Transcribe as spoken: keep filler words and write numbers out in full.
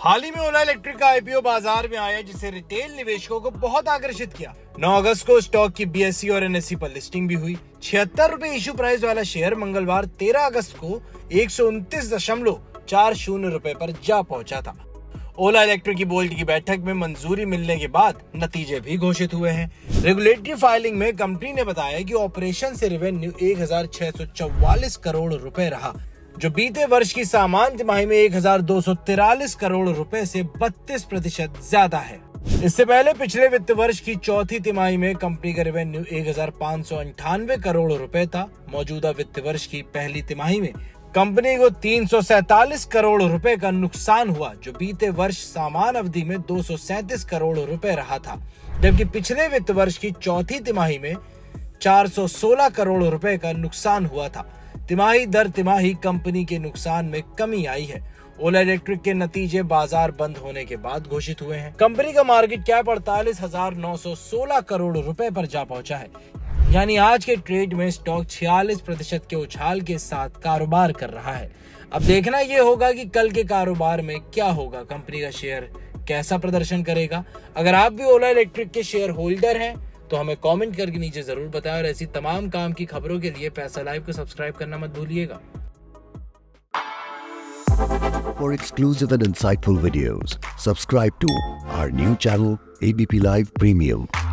हाल ही में ओला इलेक्ट्रिक का आईपीओ बाजार में आया, जिसे रिटेल निवेशकों को बहुत आकर्षित किया। नौ अगस्त को स्टॉक की बीएसई और एनएसई पर लिस्टिंग भी हुई। छिहत्तर रुपए इशू प्राइस वाला शेयर मंगलवार तेरह अगस्त को एक सौ उनतीस दशमलव चार शून्य रुपए पर जा पहुंचा था। ओला इलेक्ट्रिक की बोर्ड की बैठक में मंजूरी मिलने के बाद नतीजे भी घोषित हुए हैं। रेगुलेटरी फाइलिंग में कंपनी ने बताया कि ऑपरेशन से रेवेन्यू एक हजार छह सौ चौवालीस करोड़ रुपए रहा, जो बीते वर्ष की सामान्य तिमाही में एक हजार दो सौ तिरालीस करोड़ रुपए से बत्तीस प्रतिशत ज्यादा है। इससे पहले पिछले वित्त वर्ष की चौथी तिमाही में कंपनी का रेवेन्यू एक हजार पाँच सौ अंठानवे करोड़ रुपए था। मौजूदा वित्त वर्ष की पहली तिमाही में कंपनी को तीन सौ सैतालीस करोड़ रुपए का नुकसान हुआ, जो बीते वर्ष समान अवधि में दो सौ सैंतीस करोड़ रुपए रहा था, जबकि पिछले वित्त वर्ष की चौथी तिमाही में चार सौ सोलह करोड़ रुपए का नुकसान हुआ था। तिमाही दर तिमाही कंपनी के नुकसान में कमी आई है। ओला इलेक्ट्रिक के नतीजे बाजार बंद होने के बाद घोषित हुए हैं। कंपनी का मार्केट कैप अड़तालीस हजार नौ सौ सोलह करोड़ रुपए पर जा पहुंचा है, यानी आज के ट्रेड में स्टॉक छियालीस प्रतिशत के उछाल के साथ कारोबार कर रहा है। अब देखना यह होगा कि कल के कारोबार में क्या होगा, कंपनी का शेयर कैसा प्रदर्शन करेगा। अगर आप भी ओला इलेक्ट्रिक के शेयर होल्डर हैं तो हमें कमेंट करके नीचे जरूर बताएं, और ऐसी तमाम काम की खबरों के लिए पैसा लाइव को सब्सक्राइब करना मत भूलिएगा। For exclusive and insightful videos, subscribe to our new channel A B P Live Premium.